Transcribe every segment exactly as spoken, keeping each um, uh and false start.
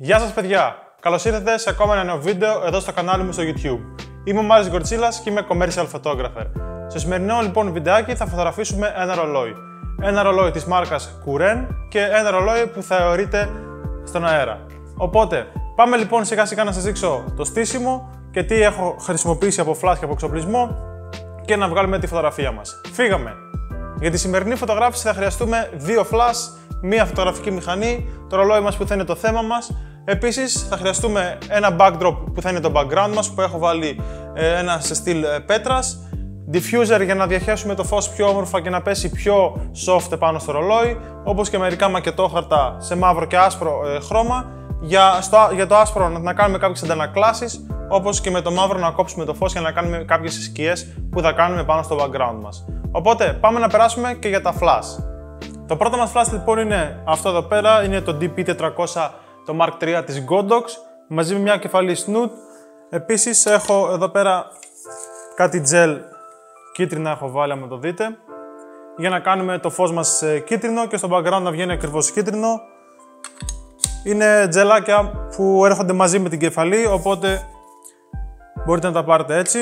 Γεια σας παιδιά! Καλώς ήρθατε σε ακόμα ένα νέο βίντεο εδώ στο κανάλι μου στο YouTube. Είμαι ο Gkortsilas και είμαι commercial photographer. Στο σημερινό λοιπόν βιντεάκι θα φωτογραφίσουμε ένα ρολόι. Ένα ρολόι της μάρκας Kuren και ένα ρολόι που θα αιωρείται στον αέρα. Οπότε πάμε λοιπόν σιγά σιγά να σας δείξω το στήσιμο και τι έχω χρησιμοποιήσει από flash και από εξοπλισμό και να βγάλουμε τη φωτογραφία μας. Φύγαμε! Για τη σημερινή φωτογράφηση θα χρειαστούμε δύο flash, μία φωτογραφική μηχανή, το ρολόι μας που θα είναι το θέμα μας. Επίσης θα χρειαστούμε ένα backdrop που θα είναι το background μας που έχω βάλει ένα σε στυλ πέτρας, diffuser για να διαχέσουμε το φως πιο όμορφα και να πέσει πιο soft πάνω στο ρολόι, όπως και μερικά μακετόχαρτα σε μαύρο και άσπρο ε, χρώμα, για, στο, για το άσπρο να κάνουμε κάποιες αντανακλάσεις, όπως και με το μαύρο να κόψουμε το φως για να κάνουμε κάποιες σκιές που θα κάνουμε πάνω στο background μας. Οπότε πάμε να περάσουμε και για τα flash. Το πρώτο μας flash λοιπόν είναι αυτό εδώ πέρα, είναι το ντι πι τετρακόσια, το Mark τρία της Godox, μαζί με μια κεφαλή snoot. Επίσης έχω εδώ πέρα κάτι gel κίτρινα έχω βάλει, άμα το δείτε, για να κάνουμε το φως μας κίτρινο και στο background να βγαίνει ακριβώς κίτρινο. Είναι τζελάκια που έρχονται μαζί με την κεφαλή, οπότε μπορείτε να τα πάρετε έτσι.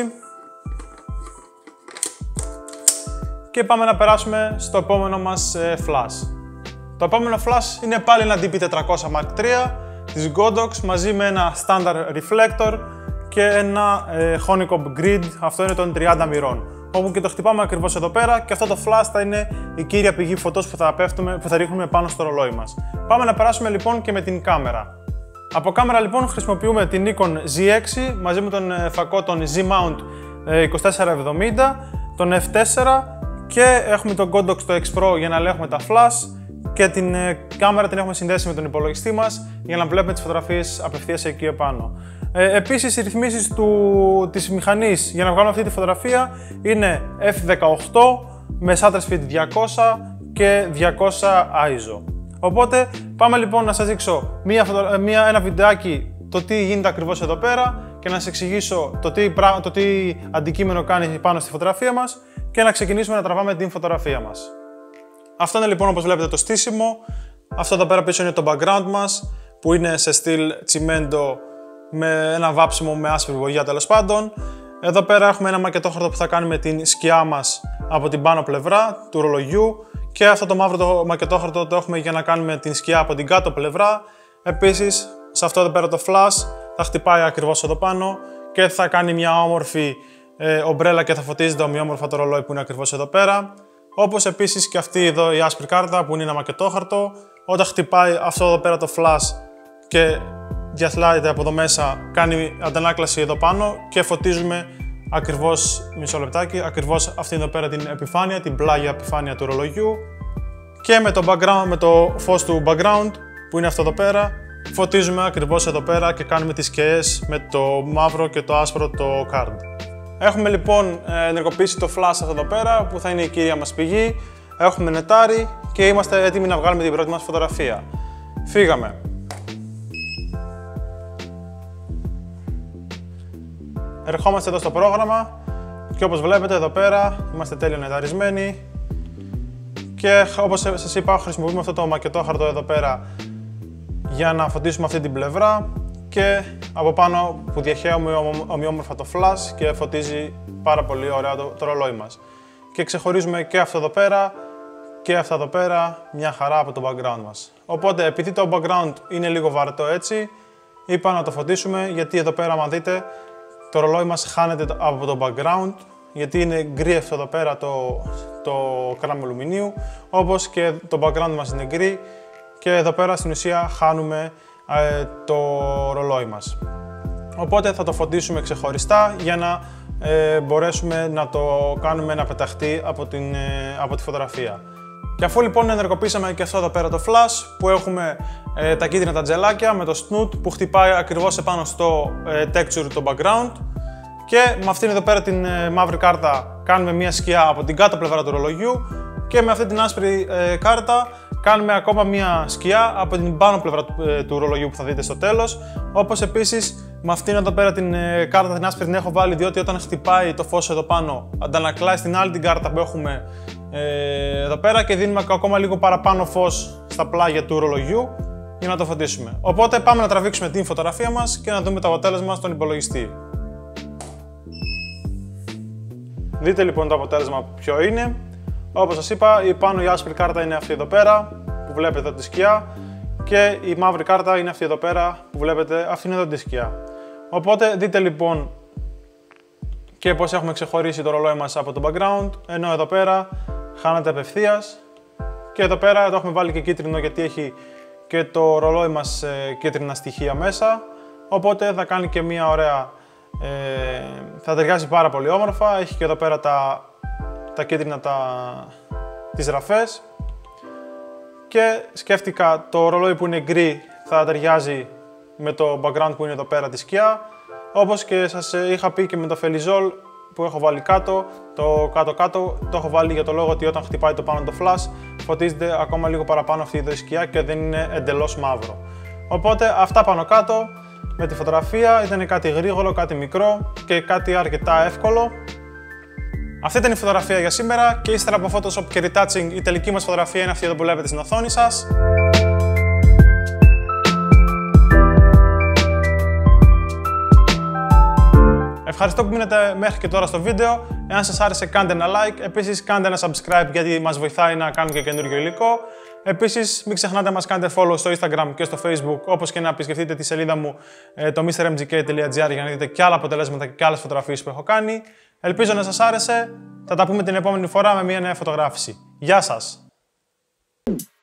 Και πάμε να περάσουμε στο επόμενο μας flash. Το επόμενο flash είναι πάλι ένα ντι πι τετρακόσια Mark τρία της Godox μαζί με ένα standard reflector και ένα ε, honeycomb grid, αυτό είναι των τριάντα μοιρών. Όπου και το χτυπάμε ακριβώς εδώ πέρα και αυτό το flash θα είναι η κύρια πηγή φωτός που θα, πέφτουμε, που θα ρίχνουμε πάνω στο ρολόι μας. Πάμε να περάσουμε λοιπόν και με την κάμερα. Από κάμερα λοιπόν χρησιμοποιούμε την Nikon ζι έξι μαζί με τον ε, φακό τον Z-Mount ε, είκοσι τέσσερα εβδομήντα, τον εφ τέσσερα και έχουμε τον Godox το X Pro για να ελέγχουμε τα flash. Και την ε, κάμερα την έχουμε συνδέσει με τον υπολογιστή μας για να βλέπουμε τις φωτογραφίες απευθείας εκεί επάνω. Ε, επίσης οι ρυθμίσεις του, της μηχανής για να βγάλουμε αυτή τη φωτογραφία είναι εφ δεκαοκτώ με shutter speed διακόσια και διακόσια άι ες ο. Οπότε πάμε λοιπόν να σας δείξω μία, μία, ένα βιντεάκι το τι γίνεται ακριβώς εδώ πέρα και να σας εξηγήσω το τι, το τι αντικείμενο κάνει πάνω στη φωτογραφία μας και να ξεκινήσουμε να τραβάμε την φωτογραφία μας. Αυτό είναι λοιπόν όπως βλέπετε το στήσιμο. Αυτό εδώ πέρα πίσω είναι το background μας που είναι σε στυλ τσιμέντο με ένα βάψιμο με άσπρη βογιά τέλος πάντων. Εδώ πέρα έχουμε ένα μακετόχαρτο που θα κάνουμε την σκιά μας από την πάνω πλευρά του ρολογιού και αυτό το μαύρο το μακετόχαρτο το έχουμε για να κάνουμε την σκιά από την κάτω πλευρά. Επίσης σε αυτό εδώ πέρα το flash θα χτυπάει ακριβώς εδώ πάνω και θα κάνει μια όμορφη ε, ομπρέλα και θα φωτίζεται ομοιόμορφα το ρολόι που είναι ακριβώς εδώ πέρα. Όπως επίσης και αυτή εδώ η άσπρη κάρτα που είναι ένα μακετόχαρτο, όταν χτυπάει αυτό εδώ πέρα το flash και διαθλάεται από εδώ μέσα, κάνει αντανάκλαση εδώ πάνω και φωτίζουμε ακριβώς, μισό λεπτάκι, ακριβώς αυτή εδώ πέρα την επιφάνεια, την πλάγια επιφάνεια του ρολογιού και με το, background, με το φως του background που είναι αυτό εδώ πέρα, φωτίζουμε ακριβώς εδώ πέρα και κάνουμε τις σκιές με το μαύρο και το άσπρο το card. Έχουμε λοιπόν ενεργοποιήσει το flash αυτό εδώ πέρα που θα είναι η κύρια μας πηγή. Έχουμε νετάρει και είμαστε έτοιμοι να βγάλουμε την πρώτη μας φωτογραφία. Φύγαμε. Ερχόμαστε εδώ στο πρόγραμμα και όπως βλέπετε εδώ πέρα είμαστε τέλεια νεταρισμένοι και όπως σας είπα χρησιμοποιούμε αυτό το μακετόχαρτο εδώ πέρα για να φωτίσουμε αυτή την πλευρά και από πάνω που διαχέουμε ομοιόμορφα το flash και φωτίζει πάρα πολύ ωραία το, το ρολόι μας. Και ξεχωρίζουμε και αυτό εδώ πέρα και αυτά εδώ πέρα μια χαρά από το background μας. Οπότε επειδή το background είναι λίγο βαρετό έτσι, είπα να το φωτίσουμε γιατί εδώ πέρα άμα δείτε το ρολόι μας χάνεται από το background γιατί είναι γκρι αυτό εδώ πέρα το, το κράνο αλουμινίου, όπως και το background μας είναι γκρι και εδώ πέρα στην ουσία χάνουμε το ρολόι μας. Οπότε θα το φωτίσουμε ξεχωριστά για να ε, μπορέσουμε να το κάνουμε να πεταχτεί από, την, ε, από τη φωτογραφία. Και αφού λοιπόν ενεργοποιήσαμε και αυτό εδώ πέρα το flash που έχουμε ε, τα κίτρινα τα τζελάκια με το snoot που χτυπάει ακριβώς επάνω στο ε, texture το background και με αυτήν εδώ πέρα την ε, μαύρη κάρτα κάνουμε μια σκιά από την κάτω πλευρά του ρολογιού και με αυτή την άσπρη ε, κάρτα κάνουμε ακόμα μία σκιά από την πάνω πλευρά του, ε, του ρολογιού που θα δείτε στο τέλος. Όπως επίσης με αυτήν εδώ πέρα την ε, κάρτα την άσπρη την έχω βάλει διότι όταν χτυπάει το φως εδώ πάνω αντανακλάει στην άλλη την κάρτα που έχουμε ε, εδώ πέρα και δίνουμε ακόμα λίγο παραπάνω φως στα πλάγια του ρολογιού. για να το φωτίσουμε. Οπότε πάμε να τραβήξουμε την φωτογραφία μας και να δούμε το αποτέλεσμα στον υπολογιστή. Δείτε λοιπόν το αποτέλεσμα ποιο είναι. Όπως σας είπα, η πάνω η άσπρη κάρτα είναι αυτή εδώ πέρα που βλέπετε εδώ τη σκιά και η μαύρη κάρτα είναι αυτή εδώ πέρα που βλέπετε, αυτή είναι εδώ τη σκιά. Οπότε δείτε λοιπόν και πώς έχουμε ξεχωρίσει το ρολόι μας από το background, ενώ εδώ πέρα χάνεται απευθείας και εδώ πέρα το έχουμε βάλει και κίτρινο γιατί έχει και το ρολόι μας ε, κίτρινα στοιχεία μέσα, οπότε θα κάνει και μια ωραία, ε, θα ταιριάζει πάρα πολύ όμορφα. Έχει και εδώ πέρα τα, τα κίτρινα τα, τις ραφές και σκέφτηκα το ρολόι που είναι γκρι θα ταιριάζει με το background που είναι εδώ πέρα τη σκιά, όπως και σας είχα πει και με το φελιζόλ που έχω βάλει κάτω, το κάτω-κάτω το έχω βάλει για το λόγο ότι όταν χτυπάει το πάνω το flash φωτίζεται ακόμα λίγο παραπάνω αυτή η σκιά και δεν είναι εντελώς μαύρο. Οπότε αυτά πάνω κάτω με τη φωτογραφία ήταν κάτι γρήγορο, κάτι μικρό και κάτι αρκετά εύκολο. Αυτή ήταν η φωτογραφία για σήμερα και ύστερα από Photoshop και retouching η τελική μας φωτογραφία είναι αυτή εδώ που βλέπετε στην οθόνη σας. Ευχαριστώ που μείνετε μέχρι και τώρα στο βίντεο. Εάν σας άρεσε κάντε ένα like, επίσης κάντε ένα subscribe γιατί μας βοηθάει να κάνουμε και καινούργιο υλικό. Επίσης μην ξεχνάτε να μας κάνετε follow στο Instagram και στο Facebook, όπως και να επισκεφτείτε τη σελίδα μου το m r m g k τελεία g r για να δείτε και άλλα αποτελέσματα και άλλες φωτογραφίες που έχω κάνει. Ελπίζω να σας άρεσε. Θα τα πούμε την επόμενη φορά με μια νέα φωτογράφηση. Γεια σας!